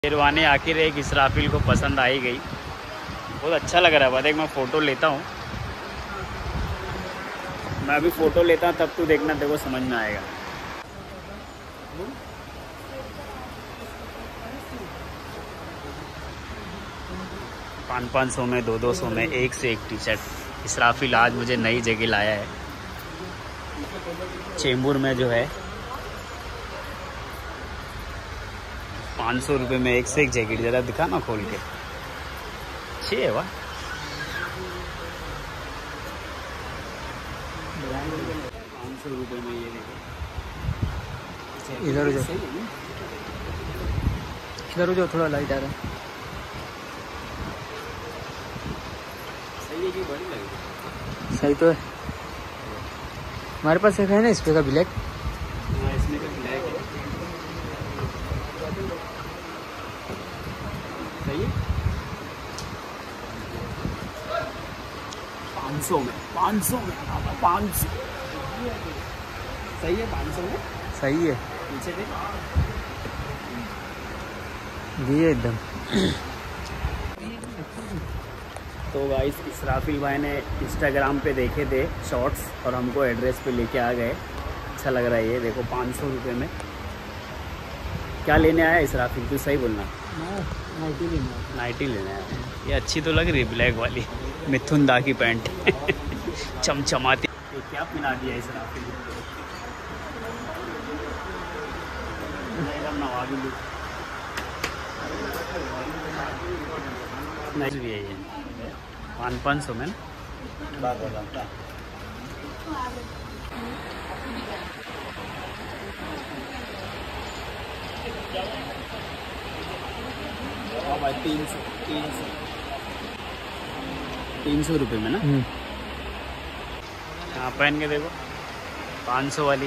शेरवानी आखिर एक इसराफिल को पसंद आई गई, बहुत अच्छा लग रहा है। बाद एक मैं फ़ोटो लेता हूँ, मैं अभी फ़ोटो लेता हूँ तब तू देखना, देखो समझ में आएगा। पाँच सौ में, 200 में, एक से एक टी शर्ट। इसराफिल आज मुझे नई जगह लाया है, चेंबूर में जो है 500 रुपये में एक से एक जैकेट। ज़रा दिखा ना खोल के, अच्छी है वाह। 500 रुपये में ये देखो। इधर हो जाओ, थोड़ा लाइट आ रहा है। सही है कि बड़ी लगी? सही तो है। हमारे पास एक है ना इस पे का ब्लैक। हाँ, इसमें का ब्लैक है। सही है। 500 में, 500 में, 500 सही है। 500 में सही है, पीछे देख ये एकदम। तो गाइस, इसराफिल भाई ने इंस्टाग्राम पे देखे थे शॉर्ट्स और हमको एड्रेस पे लेके आ गए। अच्छा लग रहा है ये देखो, 500 रुपये में। क्या लेने आया इसराफिल, तू सही बोलना। नाइटी लेना है। ये अच्छी तो लग रही है, ब्लैक वाली मिथुन दा की पैंट चमचमाती। ये क्या पहना दिया इसराफिल, नवाबी लुक नहीं भी है ये। 500 में भाई 300 रुपये में ना। हाँ, पहन के देखो 500 वाली।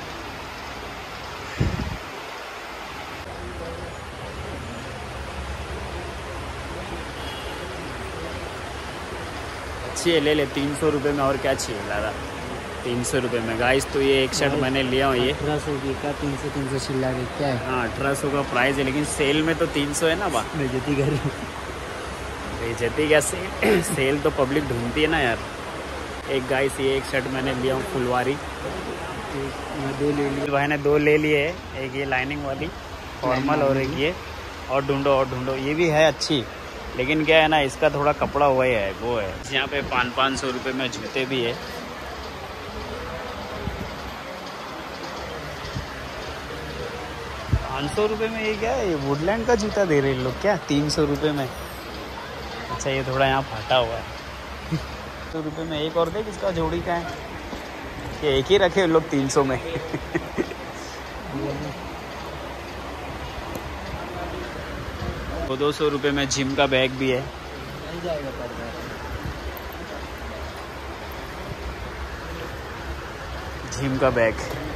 अच्छी है, ले ले 300 रुपये में, और क्या चाहिए ज़्यादा। 300 रुपये में गाइस। तो ये एक शर्ट मैंने लिया हूँ, ये 1800 का 300 चिल्ला रही क्या है। हाँ, 1800 का प्राइस है, लेकिन सेल में तो 300 है ना बा। बेइज्जती कर बेइज्जती क्या, सेल तो पब्लिक ढूंढती है ना यार। एक गाइस ये एक शर्ट मैंने लिया हूँ फुलवारी, दो ले लिए भाई ने 2 ले लिए है। एक ये लाइनिंग वाली फॉर्मल और एक ये, और ढूंढो ये भी है अच्छी, लेकिन क्या है ना, इसका थोड़ा कपड़ा हुआ है वो है। यहाँ पे 500 रुपये में जूते भी है। ₹500 में ये क्या है, ये वुडलैंड का जूता दे रहे लोग क्या 300 रुपये में। अच्छा, ये थोड़ा यहाँ फटा हुआ है। 100 रुपये में एक और देख, इसका जोड़ी का है, ये एक ही रखे लोग 300 में। 200 रुपये में जिम का बैग भी है। नहीं जाएगा पड़ता है। जिम का बैग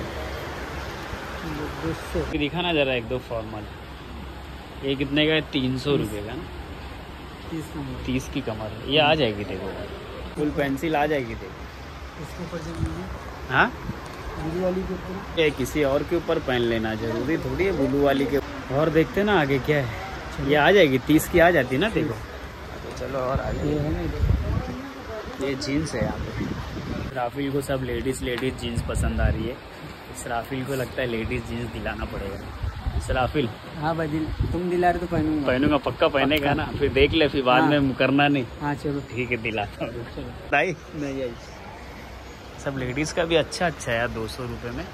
200 दिखा ना जरा, एक दो फॉर्मल। ये कितने का है? 300 रुपये का ना। 30 की कमर है। ये आ जाएगी देखो, फुल पेंसिल आ जाएगी देखो। इसके ऊपर हाँ, ब्लू वाली के ऊपर ये किसी और के ऊपर पहन लेना जरूरी थोड़ी है ब्लू वाली के। और देखते ना आगे क्या है। ये आ जाएगी 30 की आ जाती ना देखो। तो चलो और आगे ये है ना, ये जीन्स है यहाँ पे। इसराफिल को सब लेडीज़ जीन्स पसंद आ रही है। इसराफिल को लगता है लेडीज़ जीन्स दिलाना पड़ेगा। इसराफिल, हाँ भाई तुम दिला रहे तो पहनूंगा, पक्का पहनेगा ना, फिर देख ले, फिर बाद में करना नहीं। हाँ चलो ठीक है, दिलाता हूँ। नहीं आई। सब लेडीज़ का भी अच्छा है यार, 200 रुपये में।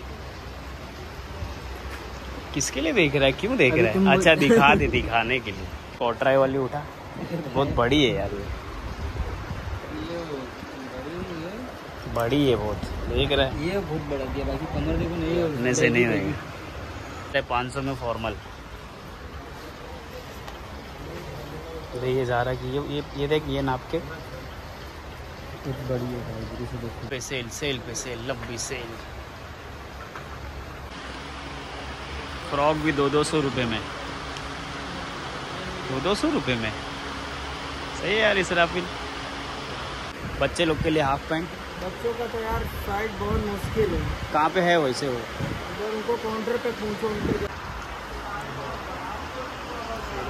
किसके लिए देख रहा है, क्यों देख रहा है? अच्छा, दिखा दे, दिखाने के लिए। कॉटराई वाली उठा, बहुत बड़ी है यार ये, बड़ी है बहुत, देख रहा है। ये बहुत बड़ा दिया, बाकी कमर देखो नहीं है, उतने से नहीं होगी। 500 में फॉर्मल। तो ये जा रहा कि ये देख, ये नाप के बहुत बड़ी है भाई, से देखो। पे सेल पे सेल, लंबी सेल। फ्रॉक भी 200 रुपये में, 200 रुपये में। सही है यार इसराफिल। बच्चे लोग के लिए हाफ पैंट। बच्चों का तो यार साइज बहुत मुश्किल है। कहाँ पे है वैसे वो? अगर उनको काउंटर पे पूछो उनके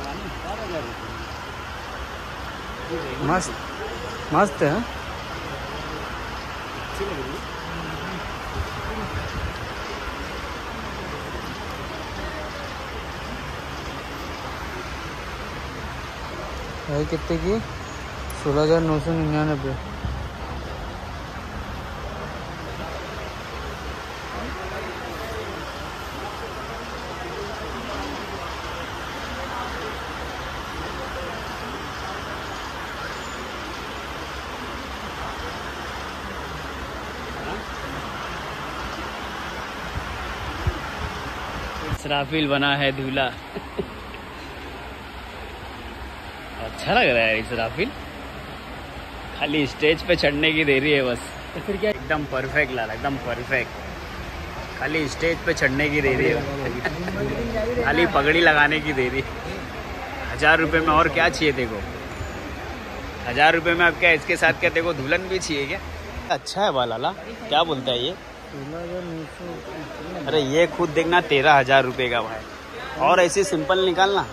मस्त मस्त है। अच्छी लग रही है। है कितने की? 16,999। इसराफिल बना है दूल्हा। अच्छा लग रहा है इसराफिल। खाली स्टेज पे चढ़ने की देरी है बस। तो फिर क्या? एकदम परफेक्ट लाला, एकदम परफेक्ट। खाली स्टेज पे चढ़ने की देरी है, खाली पगड़ी लगाने की देरी। 1000 रुपये में और क्या चाहिए देखो। 1000 रुपये में अब क्या इसके साथ क्या देखो दुल्हन भी चाहिए क्या? अच्छा है वाला, क्या बोलता है ये? 16,900। अरे ये खुद देखना 13,000 रुपये का भाई। और ऐसे सिंपल निकालना।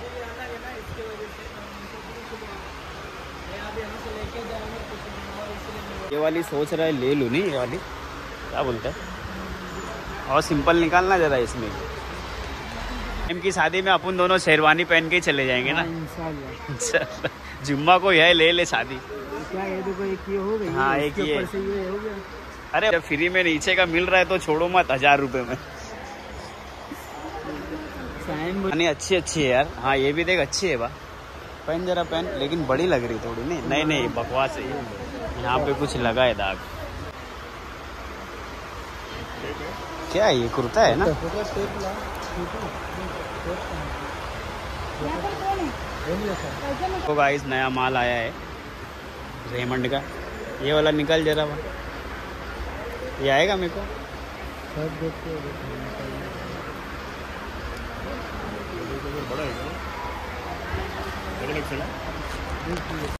ये वाली सोच रहा है ले लूँ, नहीं ये वाली, क्या बोलता है? और सिंपल निकालना जरा इसमें। इनकी शादी में अपन दोनों शेरवानी पहन के ही चले जाएंगे ना। इंशाल्लाह। जुम्मा को यह ले ले शादी। क्या ये देखो, एक ये हो गई। हाँ, एक इसके ये। ऊपर से ये हो गया। अरे जब फ्री में नीचे का मिल रहा है तो छोड़ो मत 1000 रुपये में। नहीं अच्छी अच्छी है यार। हाँ ये भी देख अच्छी है बा। पहन जरा पहन, लेकिन बड़ी लग रही थोड़ी। नहीं नहीं बकवास है ये। यहाँ पे कुछ लगा है दाग। क्या है ये? कुर्ता है ना? तो गाइस नया माल आया है रेमंड का। ये वाला निकल जरा वहाँ। ये आएगा मेरे को। बड़ा है।